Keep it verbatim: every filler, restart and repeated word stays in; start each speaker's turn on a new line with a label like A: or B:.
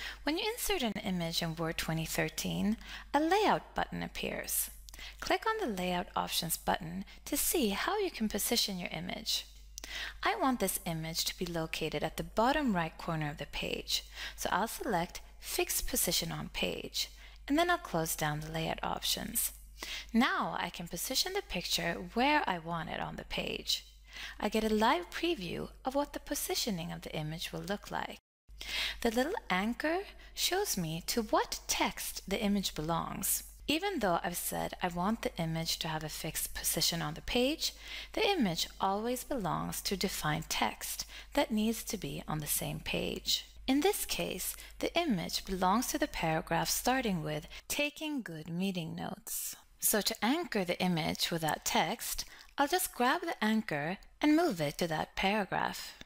A: When you insert an image in Word twenty thirteen, a Layout button appears. Click on the Layout Options button to see how you can position your image. I want this image to be located at the bottom right corner of the page, so I'll select Fix Position on Page, and then I'll close down the layout options. Now I can position the picture where I want it on the page. I get a live preview of what the positioning of the image will look like. The little anchor shows me to what text the image belongs. Even though I've said I want the image to have a fixed position on the page, the image always belongs to defined text that needs to be on the same page. In this case, the image belongs to the paragraph starting with "Taking good meeting notes." So to anchor the image with that text, I'll just grab the anchor and move it to that paragraph.